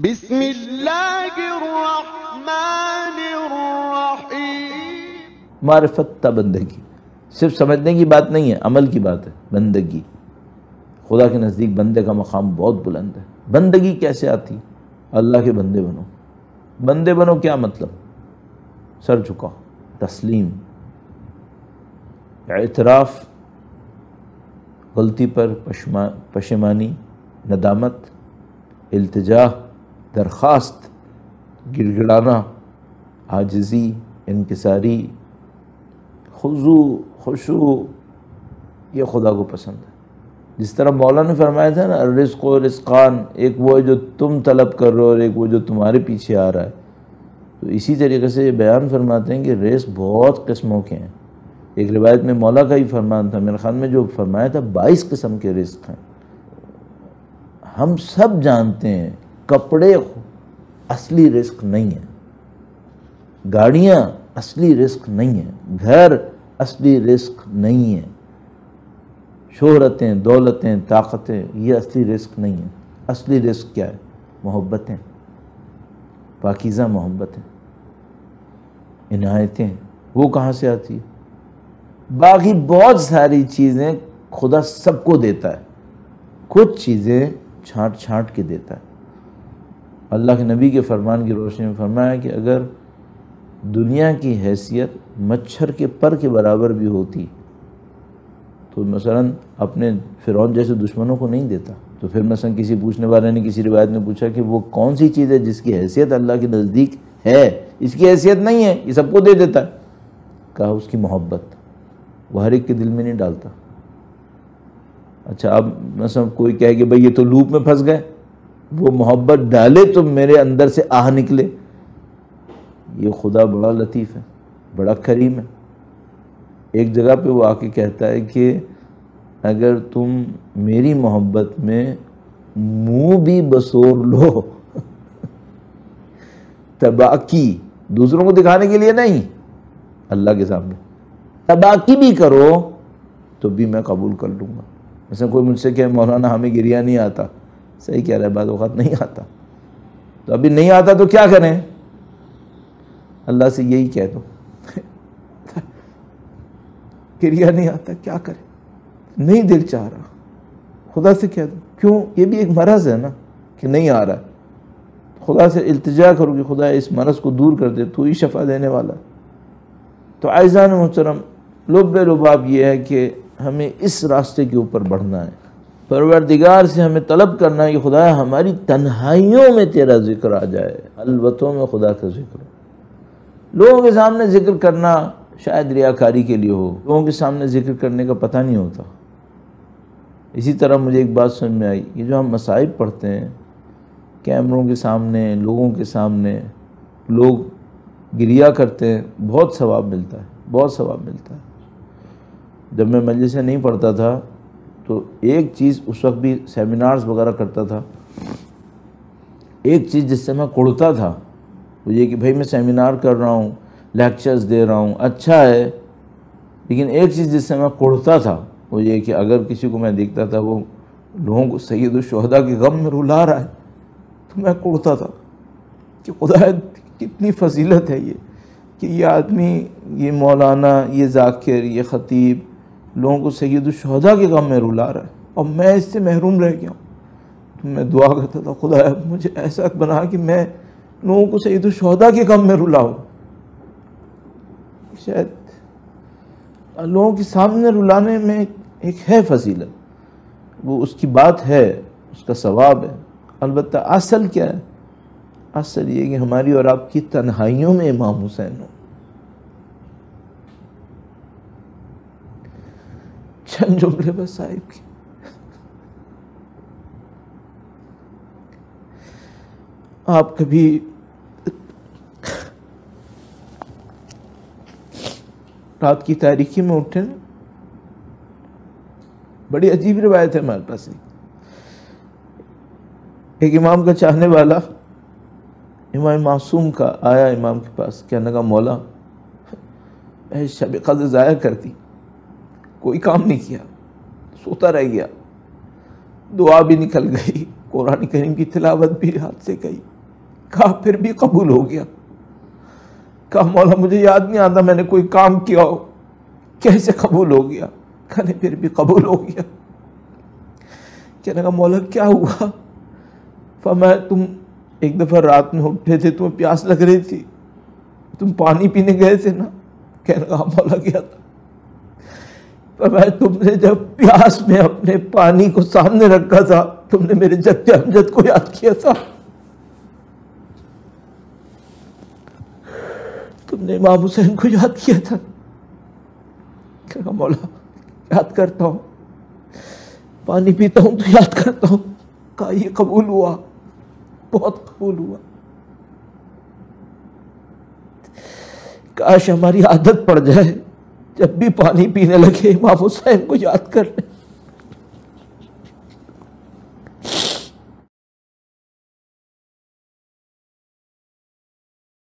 بسم اللہ الرحمن الرحیم۔ معرفت تا بندگی، صرف سمجھنے کی بات نہیں ہے، عمل کی بات ہے۔ بندگی، خدا کے نزدیک بندے کا مقام بہت بلند ہے۔ بندگی کیسے آتی؟ اللہ کے بندے بنو۔ بندے بنو کیا مطلب؟ سر جھکا، تسلیم، اعتراف، غلطی پر پشیمانی، ندامت، التجا، درخواست، گڑگڑانا، عاجزی، انکساری، خضوع، خشوع، یہ خدا کو پسند ہے۔ جس طرح مولا نے فرمایا تھا نا، الرزق و رزقان، ایک وہ ہے جو تم طلب کر رہے ہو اور ایک وہ جو تمہارے پیچھے آ رہا ہے، تو اسی طریقے سے یہ بیان فرماتے ہیں کہ رزق بہت قسموں کے ہیں۔ ایک روایت میں مولا کا ہی فرمان تھا، میرے خیال میں جو فرمایا تھا 22 قسم کے رزق ہیں۔ ہم سب جانتے ہیں کپڑے اصلی رزق نہیں ہیں، گاڑیاں اصلی رزق نہیں ہیں، گھر اصلی رزق نہیں ہیں، شہرتیں، دولتیں، طاقتیں، یہ اصلی رزق نہیں ہیں۔ اصلی رزق کیا ہے؟ محبتیں، پاکیزہ محبتیں، عنایتیں۔ وہ کہاں سے آتی ہے؟ باقی بہت ساری چیزیں خدا سب کو دیتا ہے، کچھ چیزیں چھانٹ چھانٹ کے دیتا ہے۔ اللہ کے نبی کے فرمان کی روشنی میں فرمایا کہ اگر دنیا کی حیثیت مچھر کے پر کے برابر بھی ہوتی تو مثلا اپنے فرعون جیسے دشمنوں کو نہیں دیتا۔ تو پھر مثلا کسی پوچھنے والے نے کسی روایت میں پوچھا کہ وہ کون سی چیز ہے جس کی حیثیت اللہ کے نزدیک ہے، اس کی حیثیت نہیں ہے، یہ سب کو دے دیتا ہے؟ کہا اس کی محبت، وہ ہر ایک کے دل میں نہیں ڈالتا۔ اچھا اب مثلا کوئی کہے کہ بھئی یہ تو لوپ میں پھنس گئے، وہ محبت ڈالے تو میرے اندر سے آہ نکلے۔ یہ خدا بڑا لطیف ہے، بڑا کریم ہے۔ ایک جگہ پہ وہ آ کے کہتا ہے کہ اگر تم میری محبت میں منہ بھی بسور لو، تباکی، دوسروں کو دکھانے کے لیے نہیں، اللہ کے سامنے تباکی بھی کرو تو بھی میں قبول کر لوں گا۔ مثلا کوئی مجھ سے کہ مولانا ہمیں گریہ نہیں آتا، صحیح کہہ رہا ہے، بعض اوقات نہیں آتا، تو ابھی نہیں آتا تو کیا کریں؟ اللہ سے یہی کہہ دو گریہ نہیں آتا، کیا کریں؟ نہیں دل چاہ رہا، خدا سے کہہ دو۔ کیوں؟ یہ بھی ایک مرض ہے نا کہ نہیں آ رہا ہے، خدا سے التجا کرو کہ خدا اس مرض کو دور کر دے، تو ہی شفا دینے والا۔ تو عزیزان محترم، لب لباب یہ ہے کہ ہمیں اس راستے کے اوپر بڑھنا ہے، پروردگار سے ہمیں طلب کرنا ہے کہ خدا ہماری تنہائیوں میں تیرا ذکر آ جائے، خلوتوں میں خدا کا ذکر ہو۔ لوگوں کے سامنے ذکر کرنا شاید ریاکاری کے لیے ہو، لوگوں کے سامنے ذکر کرنے کا پتہ نہیں ہوتا۔ اسی طرح مجھے ایک بات سمجھ میں آئی، یہ جو ہم مصائب پڑھتے ہیں کیمروں کے سامنے، لوگوں کے سامنے، لوگ گریہ کرتے ہیں، بہت ثواب ملتا ہے، بہت ثواب ملتا ہے۔ جب میں مجلس سے نہیں پڑھتا تھا تو ایک چیز، اس وقت بھی سیمینارز وغیرہ کرتا تھا، ایک چیز جس سے میں کڑتا تھا وہ یہ کہ بھائی میں سیمینار کر رہا ہوں، لیکچرز دے رہا ہوں، اچھا ہے، لیکن ایک چیز جس سے میں کڑتا تھا وہ یہ کہ اگر کسی کو میں دیکھتا تھا وہ لوگوں کو سید الشہداء کے غم میں رلا رہا ہے تو میں کڑتا تھا کہ خدا کتنی فضیلت ہے یہ کہ یہ آدمی، یہ مولانا، یہ ذاکر، یہ خطیب لوگوں کو سید الشہداء کے غم میں رلا رہا ہے اور میں اس سے محروم رہ گیا ہوں۔ تو میں دعا کرتا تھا، خدا مجھے ایسا بنا کہ میں لوگوں کو سید الشہداء کے غم میں رلاؤں۔ شاید لوگوں کے سامنے رلانے میں ایک ہے فضیلت، وہ اس کی بات ہے، اس کا ثواب ہے، البتہ اصل کیا ہے؟ اصل یہ کہ ہماری اور آپ کی تنہائیوں میں امام حسین ہو۔ چند جملے بس صاحب کی۔ آپ کبھی رات کی تاریکی میں اٹھے نا، بڑی عجیب روایت ہے ہمارے پاس۔ ایک امام کا چاہنے والا امام معصوم کا آیا امام کے پاس، کہنے لگا مولا میں شب قدر ضائع کر دی، کوئی کام نہیں کیا، سوتا رہ گیا، دعا بھی نکل گئی، قرآن کریم کی تلاوت بھی ہاتھ سے گئی، کہا پھر بھی قبول ہو گیا۔ کہا مولا مجھے یاد نہیں آتا میں نے کوئی کام کیا ہو، کیسے قبول ہو گیا؟ کہنے پھر بھی قبول ہو گیا۔ کہنے کہا مولا کیا ہوا؟ فرمایا تم ایک دفعہ رات میں اٹھے تھے، تمہیں پیاس لگ رہی تھی، تم پانی پینے گئے تھے نا؟ کہنے کہا مولا گیا تھا۔ فرمایا تم نے جب پیاس میں اپنے پانی کو سامنے رکھا تھا، تم نے میرے جد امجد کو یاد کیا تھا، تم نے امام حسین کو یاد کیا تھا۔ کہا مولا یاد کرتا ہوں، پانی پیتا ہوں تو یاد کرتا ہوں۔ کہا یہ قبول ہوا، بہت قبول ہوا۔ کاش ہماری عادت پڑ جائے جب بھی پانی پینے لگے امام حسین کو یاد کر لیں۔